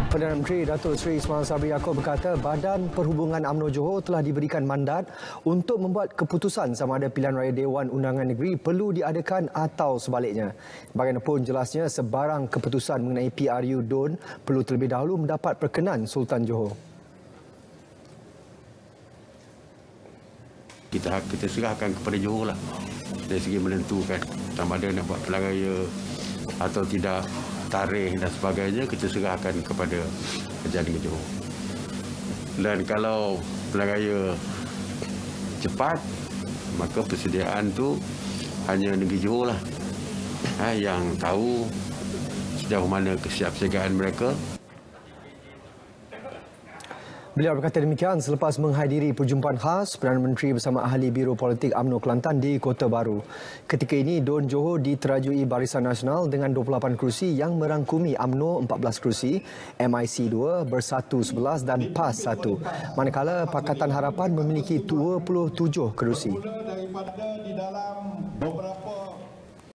Perdana Menteri Datuk Seri Ismail Sabri Yaakob berkata Badan Perhubungan UMNO Johor telah diberikan mandat untuk membuat keputusan sama ada pilihan raya Dewan Undangan Negeri perlu diadakan atau sebaliknya. Bagaimanapun jelasnya sebarang keputusan mengenai PRU DUN perlu terlebih dahulu mendapat perkenan Sultan Johor. Kita serahkan kepada Johor lah dari segi menentukan sama ada nak buat pilihan raya atau tidak, tarikh dan sebagainya kita serahkan kepada Kerajaan Negeri Johor. Dan kalau pilihan raya cepat, maka persediaan tu hanya Negeri Johor lah yang tahu sejauh mana kesiapsiagaan mereka. Beliau berkata demikian selepas menghadiri perjumpaan khas Perdana Menteri bersama ahli Biro Politik UMNO Kelantan di Kota Baru. Ketika ini, DUN Johor diterajui Barisan Nasional dengan 28 kerusi yang merangkumi UMNO 14 kerusi, MIC 2, Bersatu 11 dan PAS 1. Manakala Pakatan Harapan memiliki 27 kerusi. Daripada di dalam beberapa